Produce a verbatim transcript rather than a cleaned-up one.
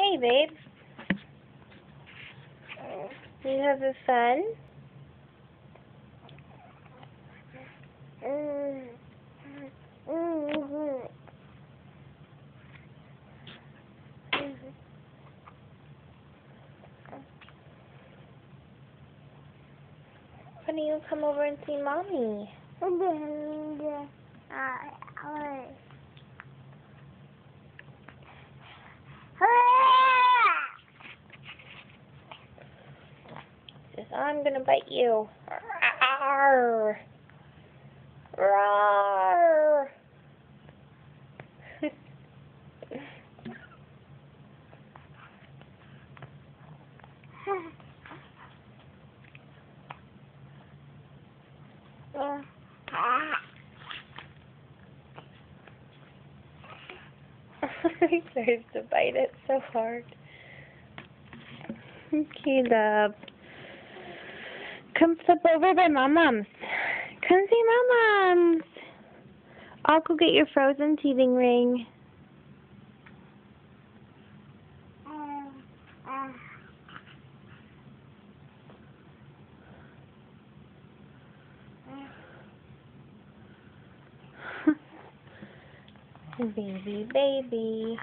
Hey, babe. You having fun? Why don't you come over and see Mommy? Says, I'm gonna bite you. Arr. Arr. He starts to bite it so hard. Okay, love. Come flip over by Mom-Mom's. Come see Mom-Mom's. I'll go get your frozen teething ring. Baby, baby.